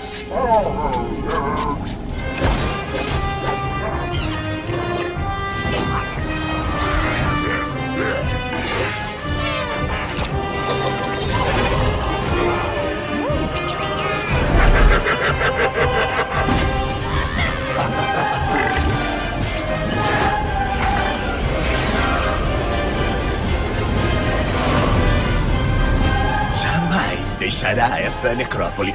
Chamas. Jamais deixará essa necrópole.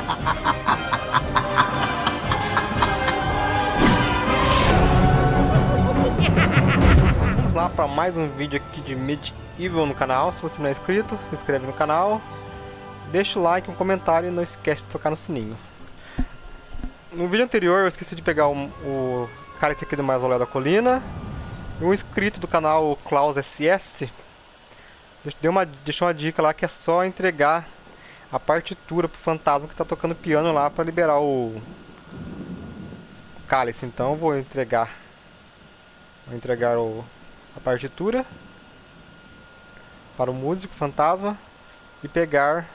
Vamos lá para mais um vídeo aqui de Medieval no canal. Se você não é inscrito, se inscreve no canal, deixa o like, um comentário e não esquece de tocar no sininho. No vídeo anterior eu esqueci de pegar o cálice aqui do Mausoléu da Colina. E um inscrito do canal, o Klaus SS, deixou uma dica lá que é só entregar a partitura pro fantasma que está tocando piano lá para liberar o cálice. Então eu vou entregar a partitura para o músico fantasma e pegar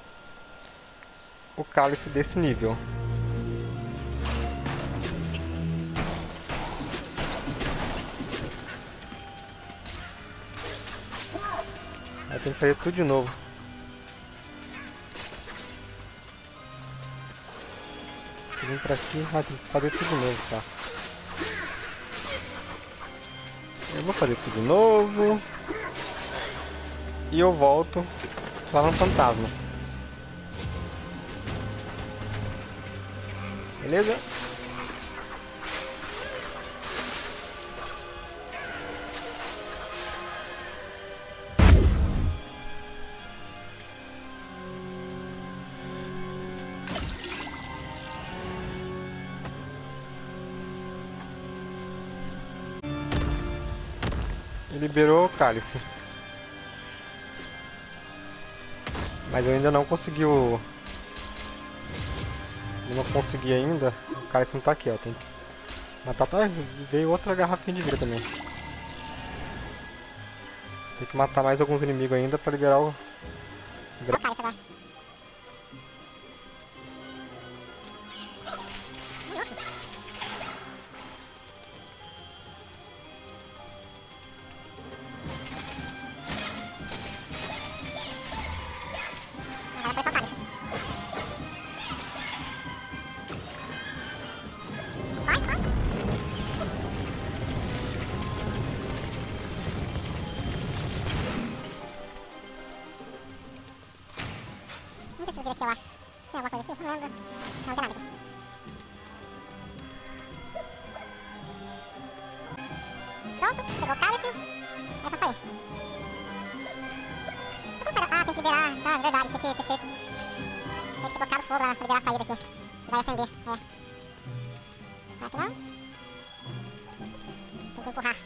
o cálice desse nível. Aí tem que fazer tudo de novo. Vim pra aqui, tem que fazer tudo de novo, tá? Eu vou fazer tudo de novo. E eu volto lá no fantasma. Beleza? Liberou o cálice, mas eu ainda não consegui ainda. O cálice não tá aqui, ó. Tem que matar. Veio outra garrafinha de vida também. Tem que matar mais alguns inimigos ainda para liberar o cálice agora. Aqui, eu acho. Tem alguma coisa aqui? Não lembro. Não, tem nada aqui. Pronto, pegou o cálice. É só sair. Ah, tem que liberar. Ah, é verdade, tinha que ter feito. Tinha que ter colocado fogo lá pra liberar a saída aqui. Vai acender, é. Aqui não. Tem que empurrar.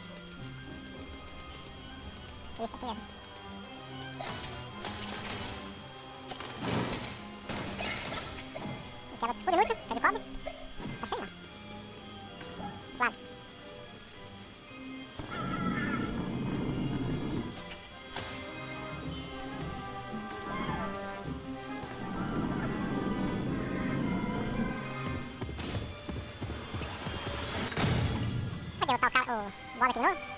Isso aqui mesmo. Aquela de escudo inútil, tá de cobre? Tá cheio, ó. Claro. Vai derrotar o bola aqui de novo?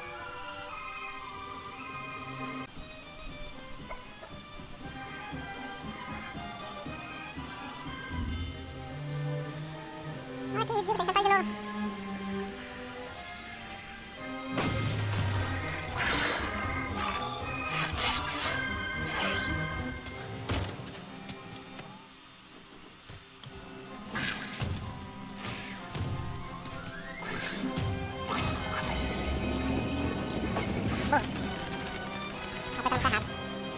Que ridículo, tem que tentar de novo. Apertando errado.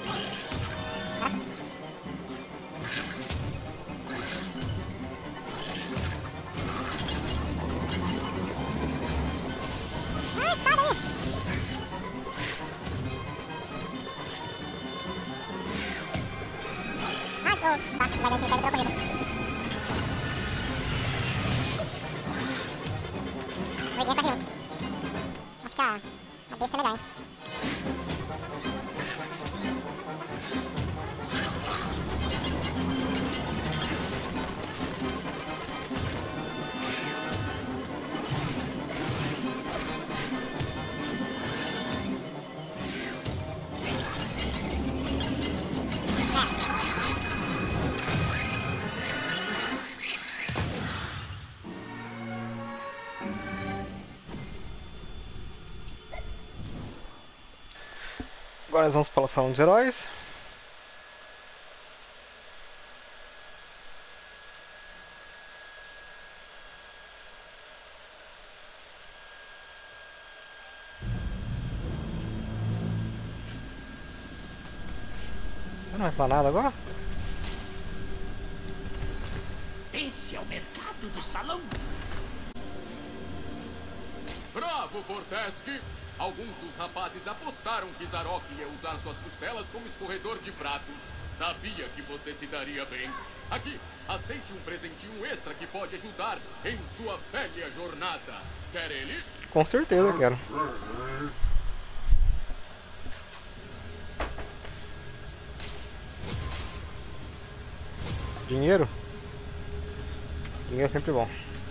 Vai descer pela corrida. O Edinho tá rindo. Acho que a besta é melhor, hein? Agora nós vamos para o Salão dos Heróis. Não vai falar nada agora? Esse é o mercado do salão. Bravo, Fortesk! Alguns dos rapazes apostaram que Zarok ia usar suas costelas como escorredor de pratos. Sabia que você se daria bem. Aqui, aceite um presentinho extra que pode ajudar em sua velha jornada. Quer ele? Com certeza quero. Dinheiro? Dinheiro é sempre bom.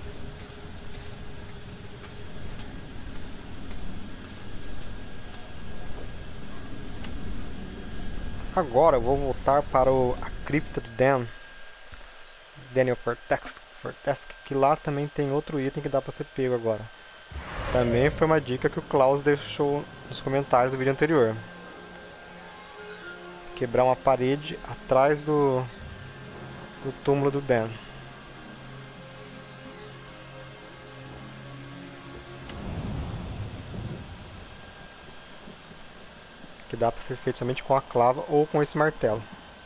Agora eu vou voltar para a cripta do Daniel Fortesk, que lá também tem outro item que dá para ser pego agora. Também foi uma dica que o Klaus deixou nos comentários do vídeo anterior. Quebrar uma parede atrás do túmulo do Dan. Que dá para ser feito somente com a clava ou com esse martelo.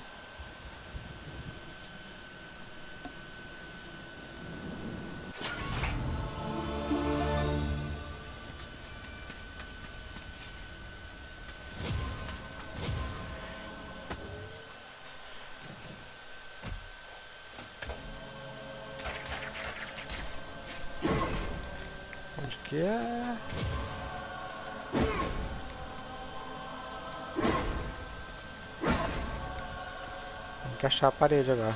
Onde que é? Tem que achar a parede agora.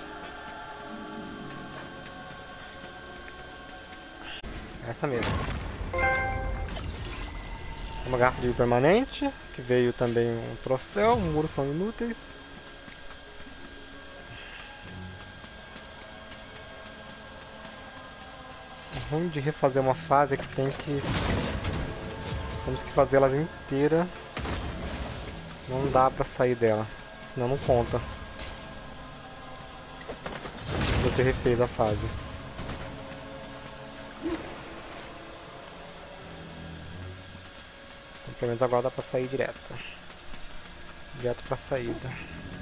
Essa mesmo. Uma garrafa de vinho permanente, que veio também um troféu, muros são inúteis. O ruim de refazer uma fase é que temos que fazer elas inteiras. Não dá pra sair dela, senão não conta. Você refez a fase. Então, pelo menos agora dá pra sair direto. Direto pra saída.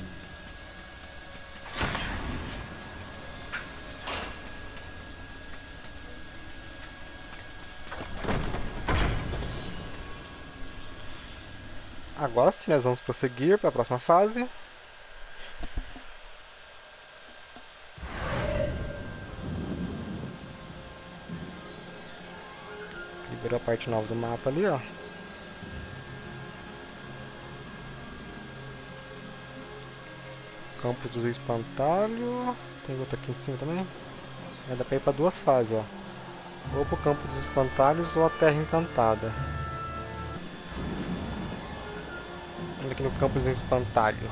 Agora sim, nós vamos prosseguir para a próxima fase. Liberou a parte nova do mapa ali, ó. Campos do Espantalho. Tem outro aqui em cima também. Dá pra ir para duas fases, ó. Ou pro Campo dos Espantalhos ou a Terra Encantada. Olha aqui no Campo dos Espantalho.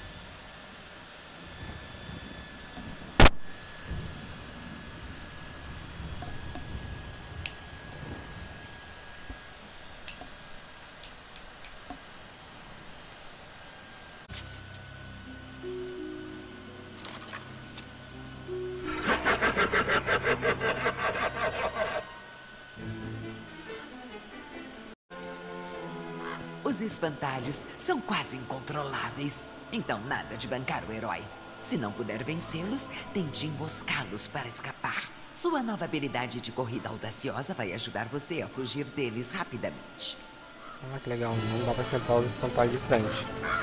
Os espantalhos são quase incontroláveis, então nada de bancar o herói. Se não puder vencê-los, tente emboscá-los para escapar. Sua nova habilidade de corrida audaciosa vai ajudar você a fugir deles rapidamente. Ah, que legal, não dá pra enfrentar os espantalhos de frente.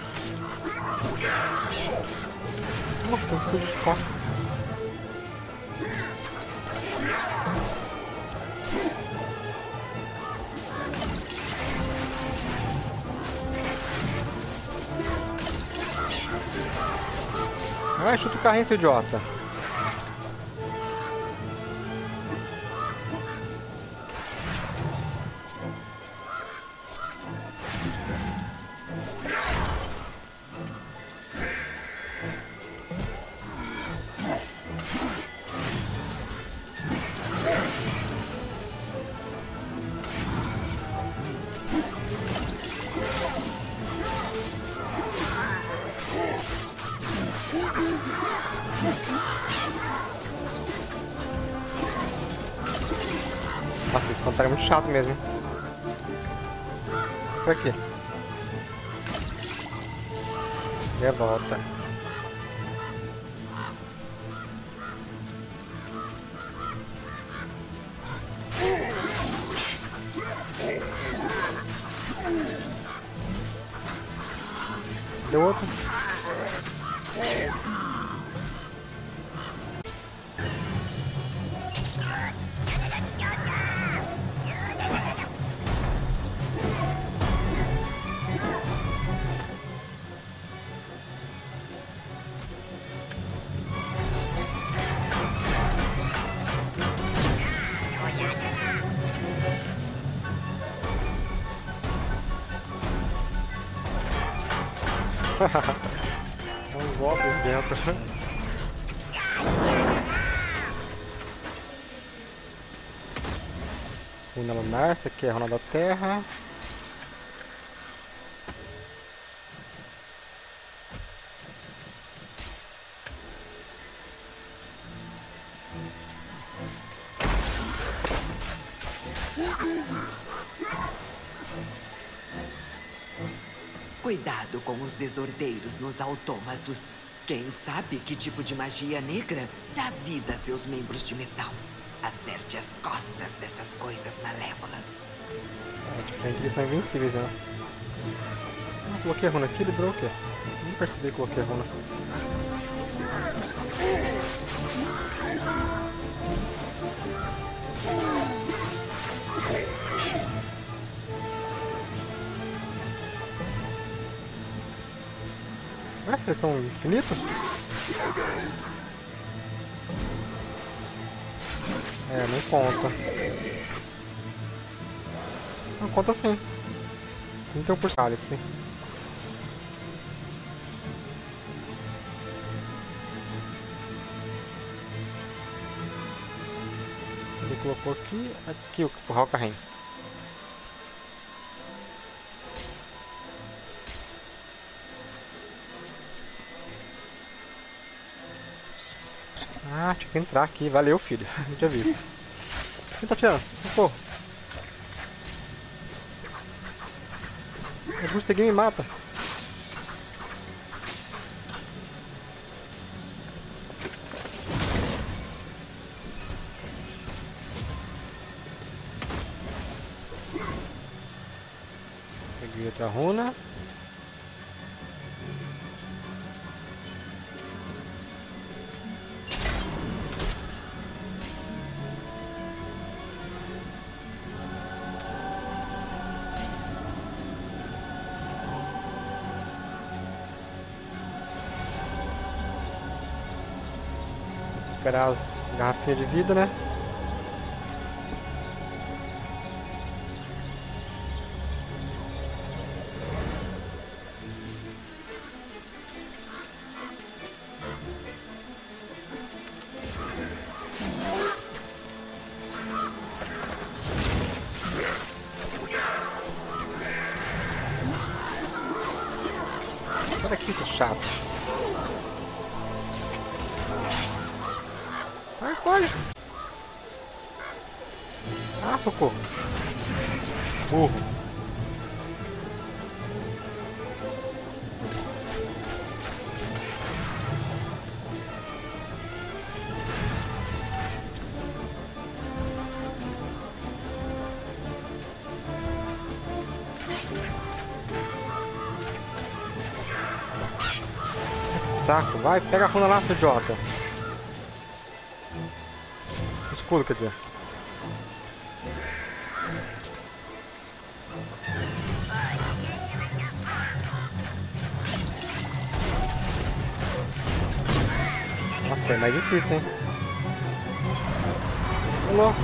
Nossa, tem tudo de costas. Ai, chuta o carrinho, seu idiota. Nossa, esse contato é muito chato mesmo. Por aqui. E a volta. Deu outro. Uns golpes dentro. Runa lunar, essa aqui é a runa da terra. Cuidado com os desordeiros nos autômatos. Quem sabe que tipo de magia negra dá vida a seus membros de metal. Acerte as costas dessas coisas malévolas. Tem que eles são invencíveis, né? Coloquei a runa aqui, liberou o quê? Nem percebi que coloquei a runa. Mas vocês são infinitos? É, não conta. Não conta sim. 31% sim. Ele colocou aqui o Halkarim. Ah, tinha que entrar aqui. Valeu, filho. Não tinha visto. Quem tá tirando? Socorro. Eu consegui me mata. Peguei outra runa. Esperar as garrafinhas de vida, né? Olha aqui, seu chato. Ai, pode. Ah, socorro. Burro. Saco, vai, pega a runa lá, seu idiota. Escudo, quer dizer. Nossa, é mais difícil, hein? Tô louco.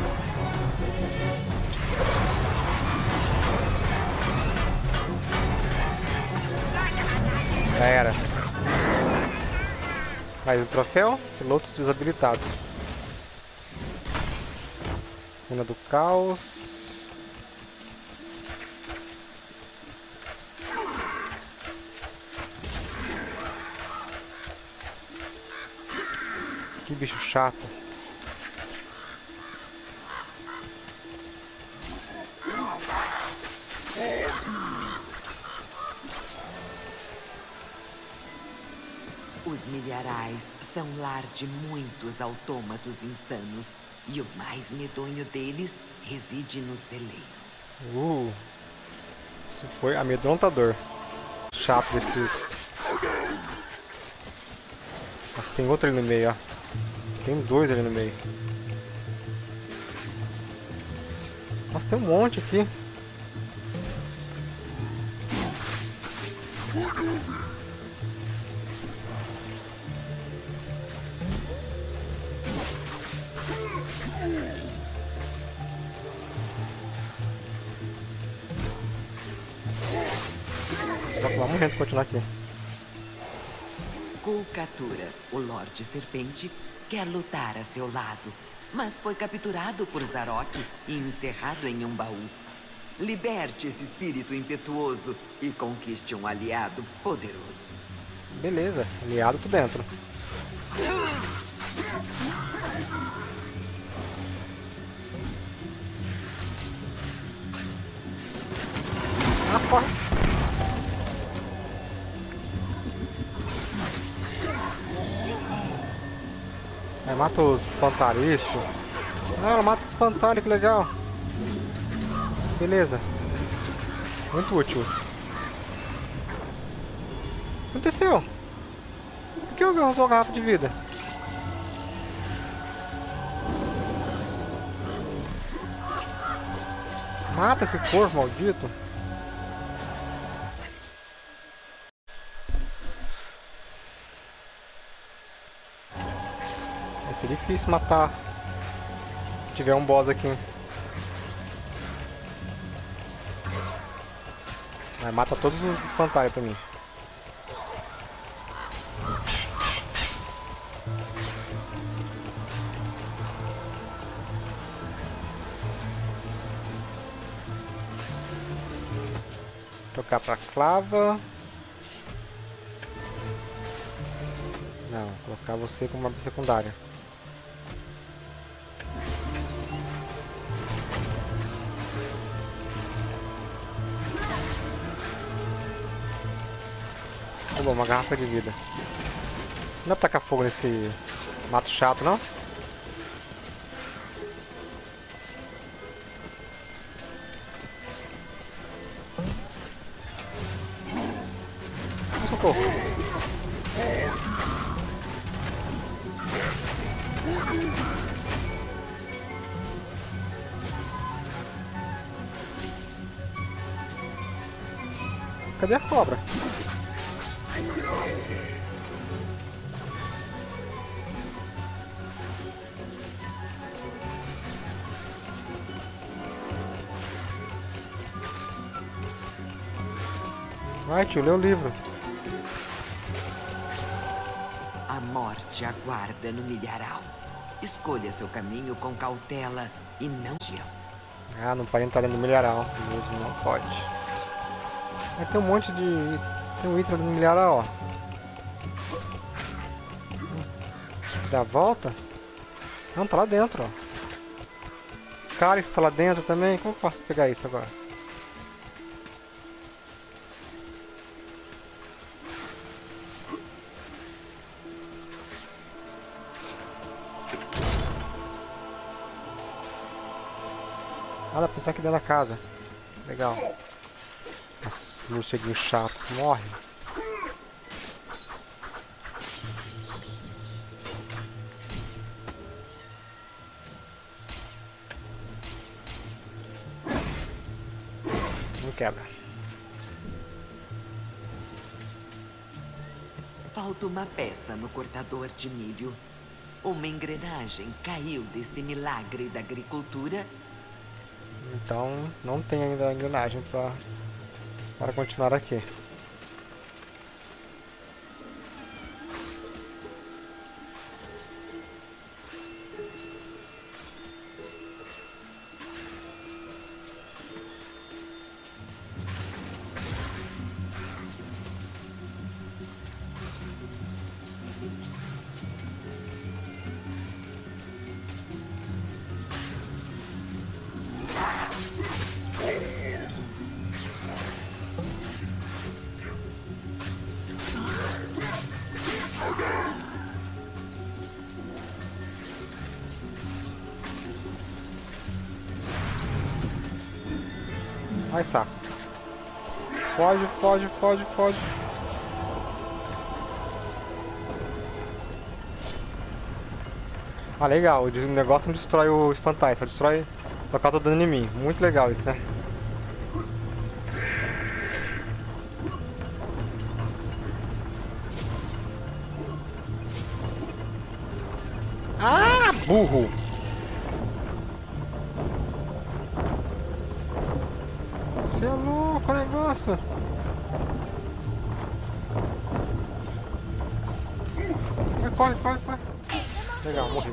Já era. Mais um troféu, pilotos desabilitados. Runa do caos. Que bicho chato. milharais são lar de muitos autômatos insanos. E o mais medonho deles reside no celeiro. Isso foi amedrontador. Chato desses. Nossa, tem outro ali no meio, ó. Tem dois ali no meio. Nossa, tem um monte aqui. Vai acabar morrendo se continuar aqui. Kulkatura, o Lorde Serpente, quer lutar a seu lado, mas foi capturado por Zarok e encerrado em um baú. Liberte esse espírito impetuoso e conquiste um aliado poderoso. Beleza, aliado tô dentro. Ah, corre! Aí mata os espantalhos, isso. Ah, ela mata os espantalhos, que legal. Beleza. Muito útil. O que aconteceu? Por que eu usou a garrafa de vida? Mata esse corvo maldito. Vai ser difícil matar se tiver um boss aqui. Vai, mata todos os espantalhos pra mim. Trocar pra clava. Não, colocar você como uma secundária. Tá bom, uma garrafa de vida. Não dá pra tacar fogo nesse mato chato, não? Socorro. Cadê a cobra? Vai, tio, lê o livro. A morte aguarda no milharal. Escolha seu caminho com cautela e não gelo. Ah, não pode entrar dentro do milharal. Mesmo não pode. Vai ter um monte de... Tem um item no milharal, ó. Dá a volta? Não, tá lá dentro, ó. Cara, isso tá lá dentro também. Como eu posso pegar isso agora? Ah, dá pra entrar aqui dentro da casa. Legal. Nossa, esse morceguinho chato. Morre. Não quebra. Falta uma peça no cortador de milho. Uma engrenagem caiu desse milagre da agricultura. Então não tem ainda a engrenagem para continuar aqui. Ai, saco. Foge, foge, foge, foge. Ah, legal. O negócio não destrói o espantalho, só destrói... Só causa dano em mim. Muito legal isso, né? Ah, burro! Você é louco o negócio! Vai, corre, corre, corre! Legal, morri.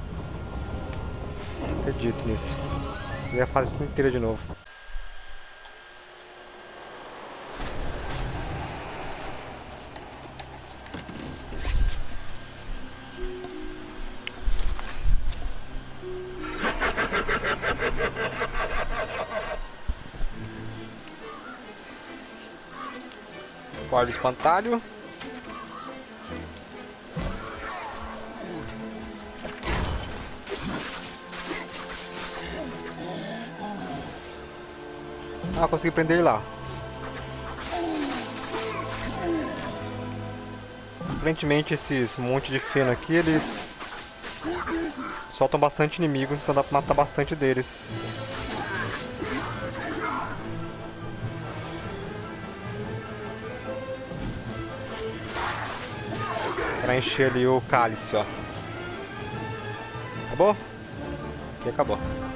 Não acredito nisso. E a fase inteira de novo. Guarda o espantalho. Ah, consegui prender ele lá. Aparentemente esses monte de feno aqui, eles soltam bastante inimigo, então dá pra matar bastante deles. Pra encher ali o cálice, ó. Acabou? Aqui acabou.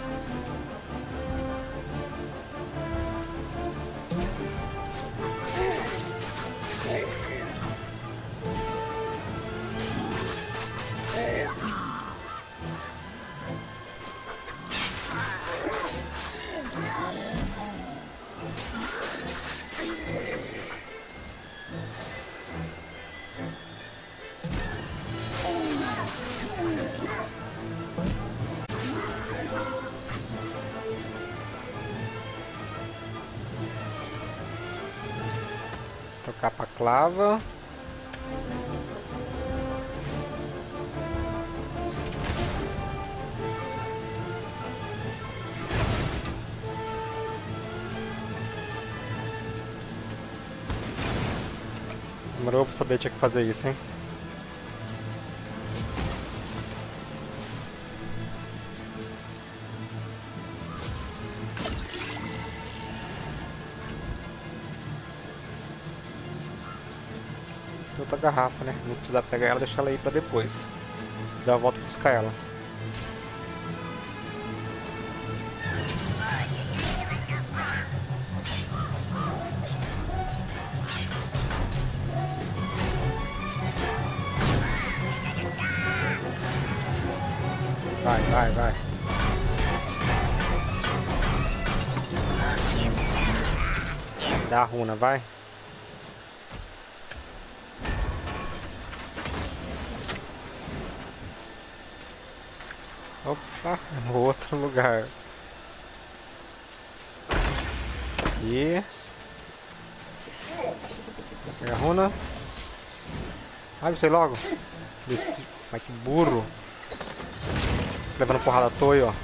Tocar pra clava. Demorou pra saber que tinha que fazer isso, hein? Outra garrafa, né? Não precisa pegar ela, deixar ela aí pra depois. Já eu volto pra buscar ela. Vai, vai, vai. Dá a runa, vai. Opa, outro lugar. E pega a runa. Ai, sei logo. Mas que burro. Levando porrada à toa aí, ó.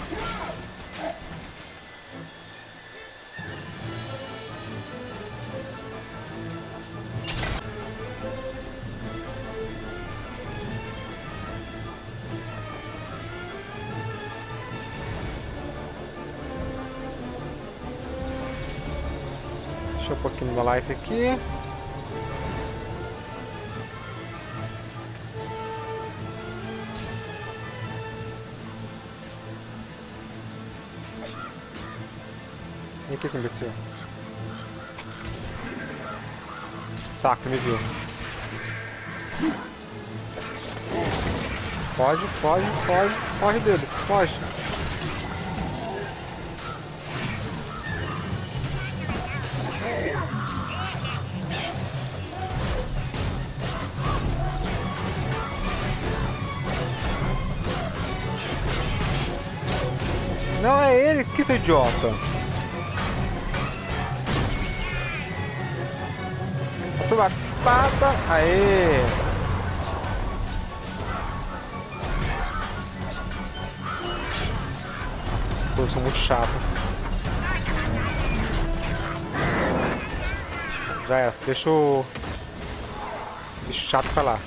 Deixa eu um pouquinho da life aqui. Vem aqui, esse imbecil. Saco, me viu. Foge, foge, foge. Foge dele, foge. Não, é ele, que seu idiota. Sua espada, aê! Nossa, eu sou muito chato. Já é. Deixa o bicho chato pra lá.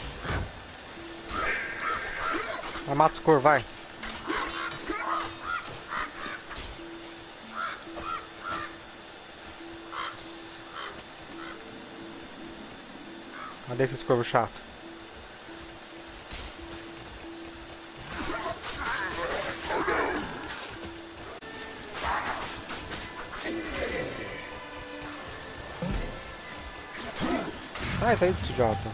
Vai, mata os cor, vai. Cadê esse corvo chato? Sai daí, idiota.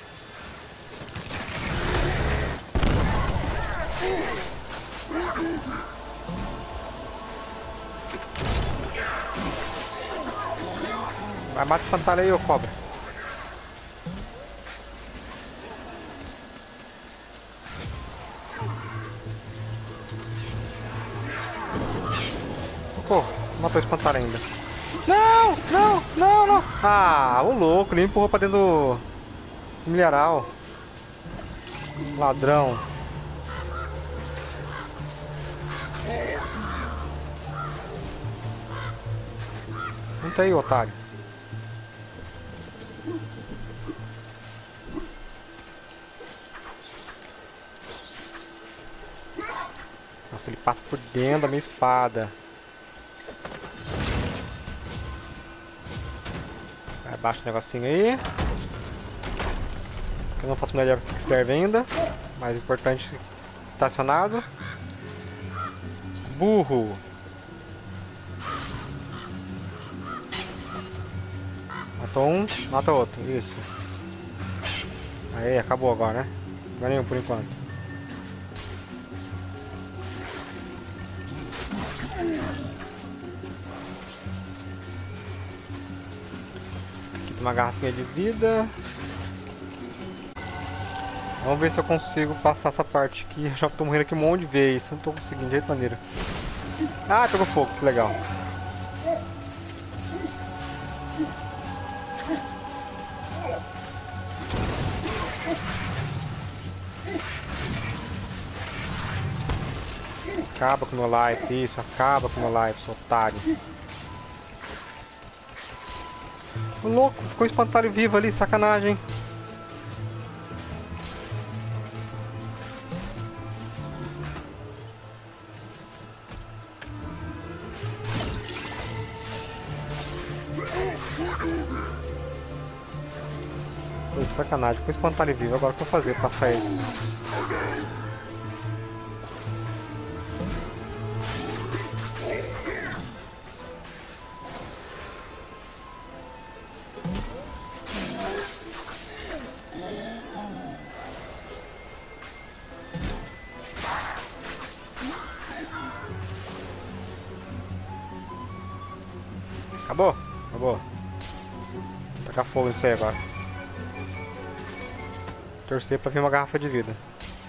Vai, mata o espantalho aí, ô cobra. Pô, matou o espantalho ainda. Não, não, não, não. Ah, o louco, ele empurrou pra dentro do milharal. Ladrão. Não tem aí, otário. Nossa, ele passa por dentro da minha espada. Abaixa o negocinho aí. Eu não faço melhor que serve ainda. Mais importante, estacionado. Burro. Matou um, mata outro. Isso. Aí, acabou agora, né? Não vai nenhum por enquanto. Uma garrafinha de vida. Vamos ver se eu consigo passar essa parte aqui. Eu já tô morrendo aqui um monte de vezes. Não tô conseguindo de jeito maneira. Ah, pegou fogo, que legal. Acaba com o meu life, isso, acaba com o meu life, seu otário. O louco, ficou o espantalho vivo ali, sacanagem. Foi sacanagem, ficou o espantalho vivo, agora o que eu vou fazer pra passar ele? Acabou? Acabou. Vou tacar fogo nisso aí agora. Torcer pra vir uma garrafa de vida.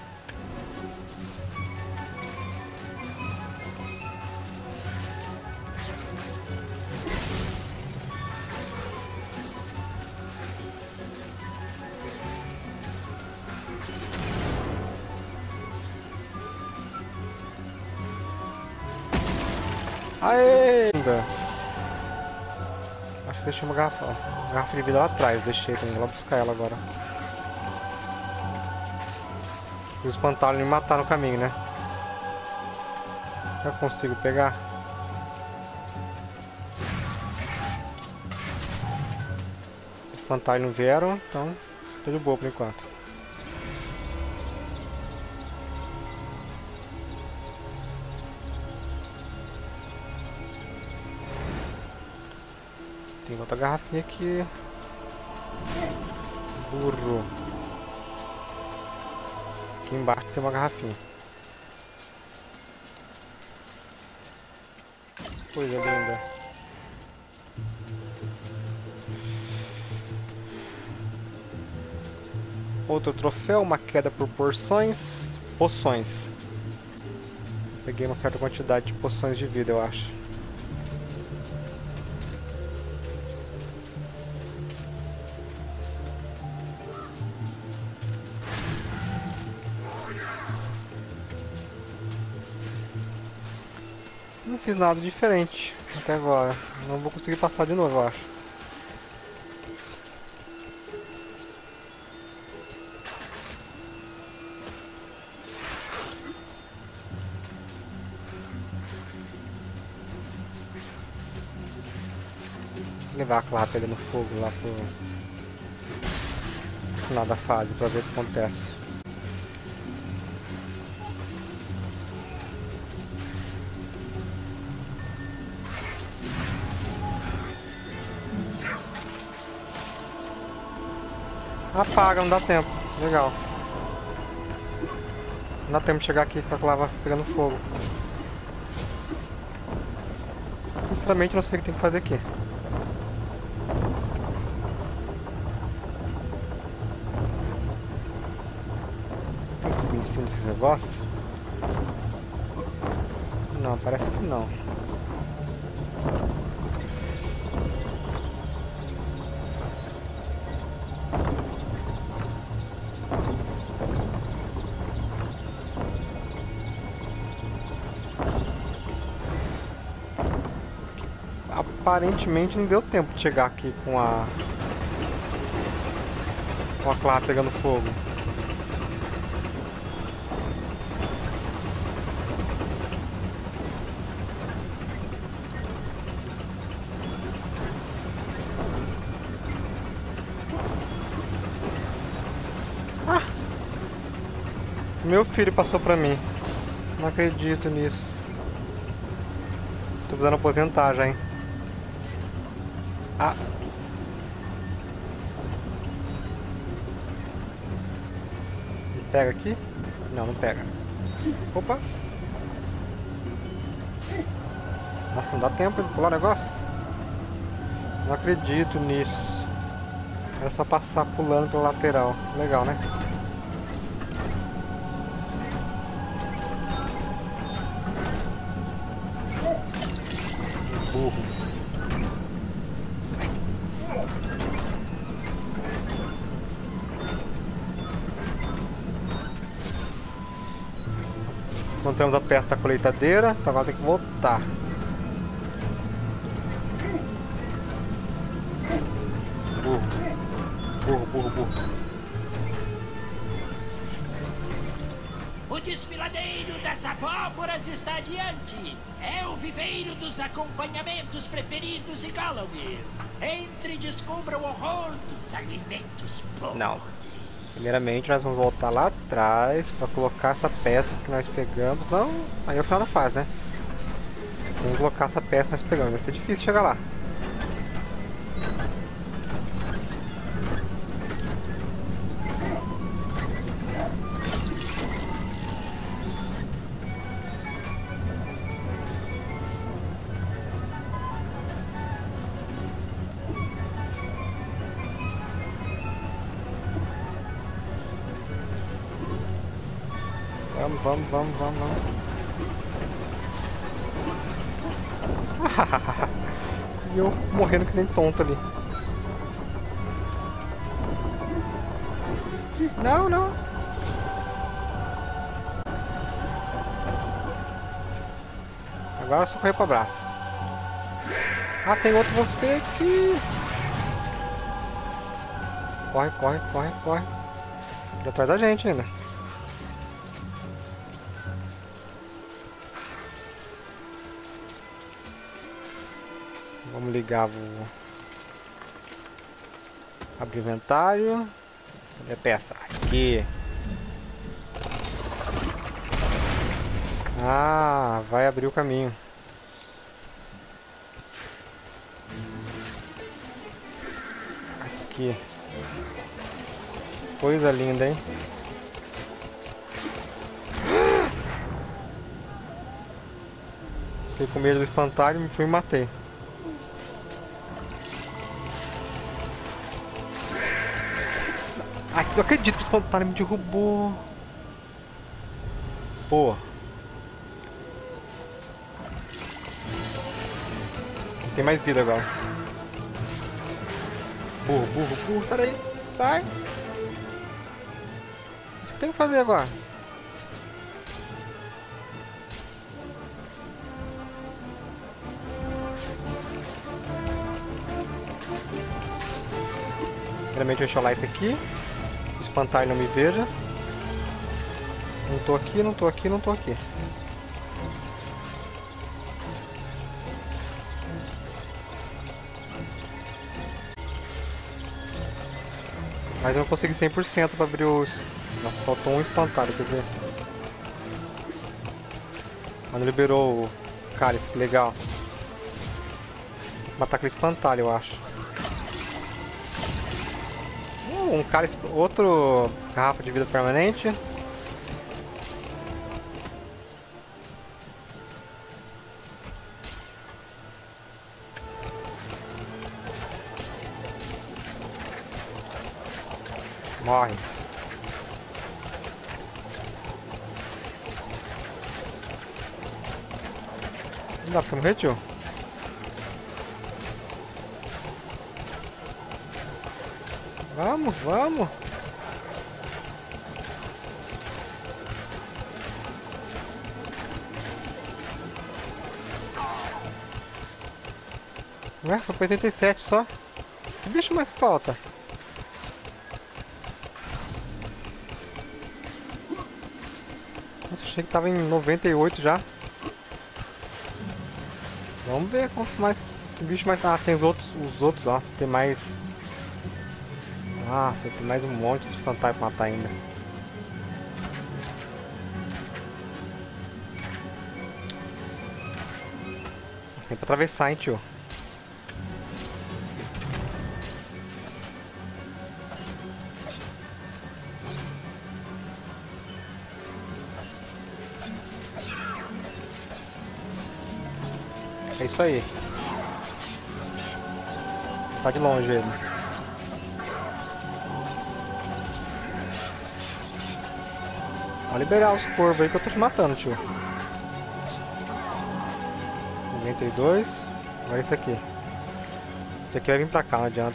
Aê! Acho que deixei uma garrafa de vida lá atrás. Deixei também, vou buscar ela agora. E os espantalhos me matar no caminho, né? Já consigo pegar? Os espantalhos não vieram, então tô de boa por enquanto. Tem outra garrafinha aqui. Burro. Aqui embaixo tem uma garrafinha. Coisa linda. Outro troféu, uma queda por poções. Peguei uma certa quantidade de poções de vida, eu acho. Não fiz nada diferente até agora. Não vou conseguir passar de novo, eu acho. levar a Clara pegando fogo lá pro final da fase pra ver o que acontece. Apaga, não dá tempo. Legal. Não dá tempo de chegar aqui com a Clara pegando fogo. Sinceramente não sei o que tem que fazer aqui. Tem que subir em cima desses negócios? Não, parece que não. Aparentemente não deu tempo de chegar aqui com a Clara pegando fogo. Ah! Meu filho passou pra mim. Não acredito nisso. Tô precisando aposentar já, hein? Ah. Pega aqui? Não, não pega. Opa. Nossa, não dá tempo de pular o negócio? Não acredito nisso. Era só passar pulando pela lateral. Legal, né? Burro. Encontramos a perto da colheitadeira, então agora tem que voltar. Burro. Burro, burro, burro. O desfiladeiro das abóboras está adiante. É o viveiro dos acompanhamentos preferidos de Galloway. Entre e descubra o horror dos alimentos podres. Não. Primeiramente nós vamos voltar lá atrás para colocar essa peça que nós pegamos. Não, aí é o final da fase, né? Vamos colocar essa peça que nós pegamos. Vai ser difícil chegar lá. Vamos. E eu morrendo que nem tonto ali. Não. Agora é só correr pro abraço. Ah, tem outro você aqui. Corre. Ele atrás da gente ainda. Vamos ligar o... Abrir o inventário. Cadê a peça? Aqui. Ah, vai abrir o caminho. Aqui. Coisa linda, hein? Fiquei com medo do espantalho, me fui e matei. Ai, eu acredito que o espantalho me derrubou. Pô. Tem mais vida agora. Burro, sai daí. Sai. O que eu tenho que fazer agora? Primeiramente deixa eu lá isso aqui. Espantalho não me veja. Não tô aqui. Mas eu não consegui 100% pra abrir os... Nossa, faltou um espantalho, quer ver? Quando liberou o cálice, que legal. Vou matar aquele espantalho, eu acho. Um cálice, outro garrafa de vida permanente. Morre. Não dá pra você morrer, tio? Vamos, vamos. Ué, foi pra 87 só. Que bicho mais falta? Nossa, achei que tava em 98 já. Vamos ver quanto mais. Que bicho mais. Ah, tem os outros, ó. Tem mais. Ah, tem mais um monte de fantasma pra matar ainda. Tem pra atravessar, hein, tio. É isso aí. Tá de longe ele. Vou liberar os corvos aí que eu tô te matando, tio. 92. Agora esse aqui. Esse aqui vai vir pra cá, não adianta.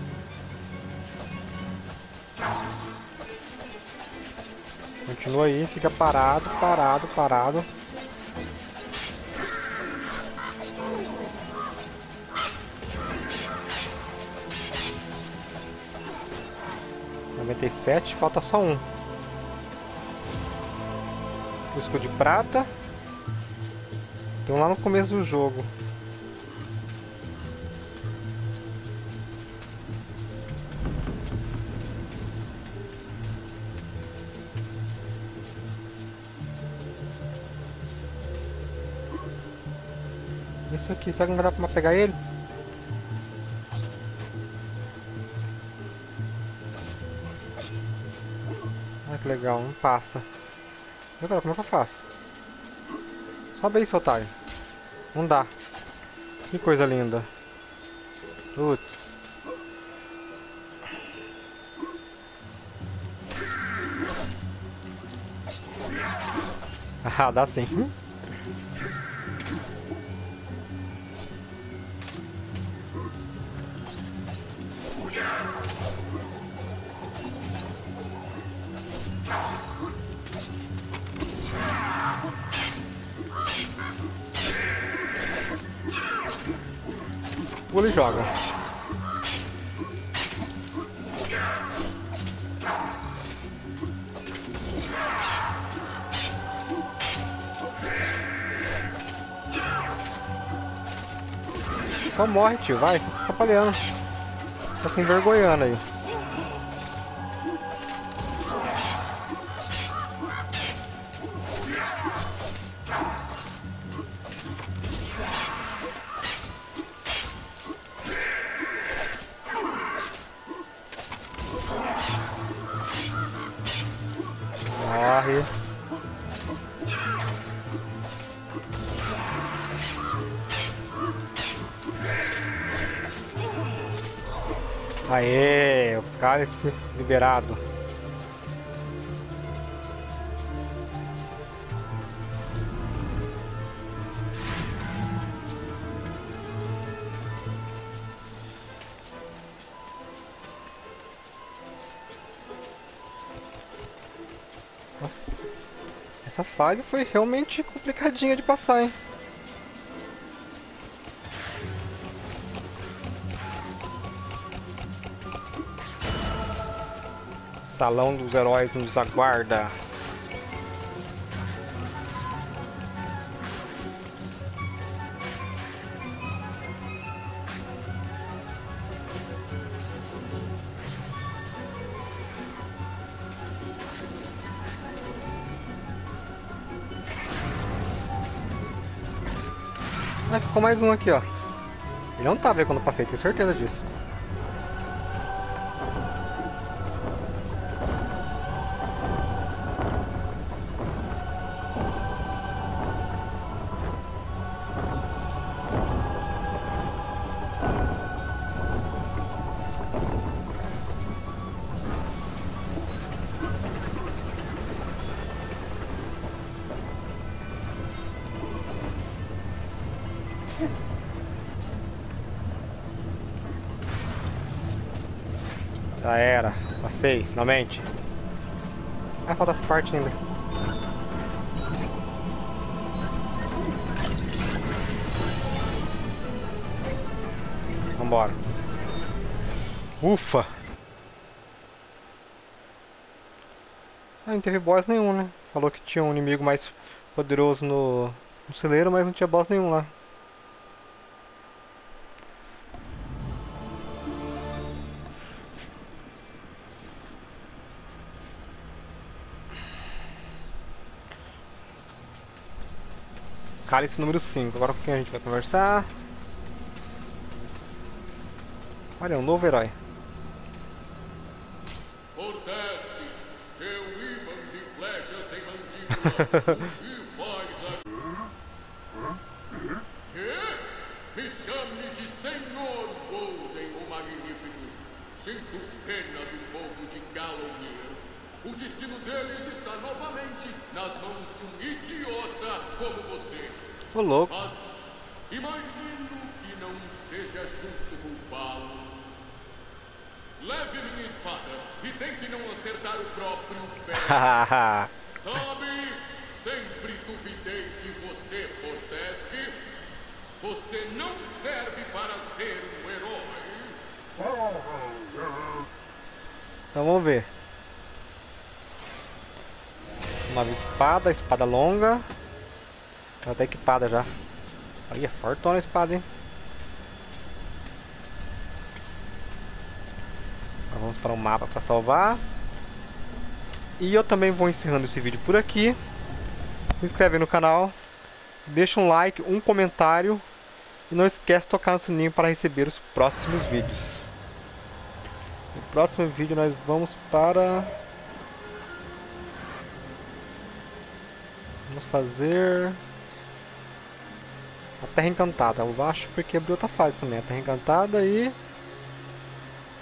Continua aí, fica parado, parado, parado. Falta só um. O escudo de prata. Tem um lá no começo do jogo. Esse aqui, será que não vai dar pra pegar ele? Olha que legal, não passa. E agora, como é que eu faço? Sobe aí, seu otário. Não dá. Que coisa linda. Putz. Ah, dá sim. Pula e joga. Só morre, tio, vai. Tá falhando. Tá se envergonhando aí. Morre. Aê, o cálice liberado. Nossa, essa fase foi realmente complicadinha de passar, hein? Salão dos Heróis nos aguarda. Ah, ficou mais um aqui, ó. Ele não tava aí quando eu passei, tenho certeza disso. Já era, passei, finalmente. Ah, falta essa parte ainda. Vambora. Ufa! Ah, não teve boss nenhum, né? Falou que tinha um inimigo mais poderoso no celeiro, mas não tinha boss nenhum lá. Cálice número 5. Agora com quem a gente vai conversar? Olha, um novo herói. Fortesque, seu ímã de flecha sem mandíbula, o que faz aqui? Que? Me chame de Senhor Golden, o Magnífico. Sinto pena do povo de Gallowmere. O destino deles está novamente nas mãos de um idiota como você. Ô, louco. Mas imagino que não seja justo culpá-los. Leve minha espada e tente não acertar o próprio pé. Sabe, sempre duvidei de você, Fortesque. Você não serve para ser um herói. Então vamos ver. Nova espada, espada longa. Ela tá equipada já. Olha, fortona a espada, hein? Agora vamos para o mapa para salvar. E eu também vou encerrando esse vídeo por aqui. Se inscreve no canal. Deixa um like, um comentário. E não esquece de tocar no sininho para receber os próximos vídeos. No próximo vídeo nós vamos para... Vamos fazer... a Terra Encantada. Eu acho porque abriu outra fase também. A Terra Encantada e...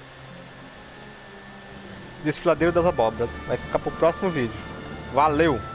Desfiladeiro das Abóboras. Vai ficar pro próximo vídeo. Valeu!